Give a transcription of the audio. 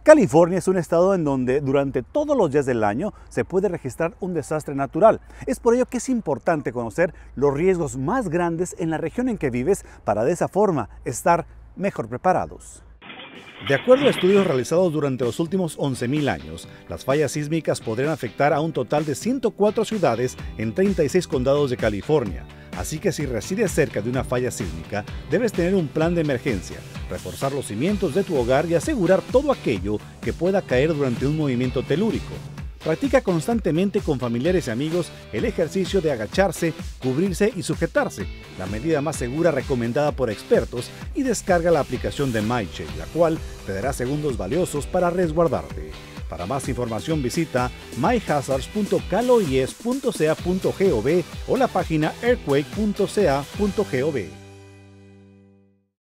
California es un estado en donde durante todos los días del año se puede registrar un desastre natural. Es por ello que es importante conocer los riesgos más grandes en la región en que vives para de esa forma estar mejor preparados. De acuerdo a estudios realizados durante los últimos 11.000 años, las fallas sísmicas podrían afectar a un total de 104 ciudades en 36 condados de California. Así que si resides cerca de una falla sísmica, debes tener un plan de emergencia, reforzar los cimientos de tu hogar y asegurar todo aquello que pueda caer durante un movimiento telúrico. Practica constantemente con familiares y amigos el ejercicio de agacharse, cubrirse y sujetarse, la medida más segura recomendada por expertos, y descarga la aplicación de MyCheck, la cual te dará segundos valiosos para resguardarte. Para más información visita myhazards.caloies.ca.gov o la página earthquake.ca.gov.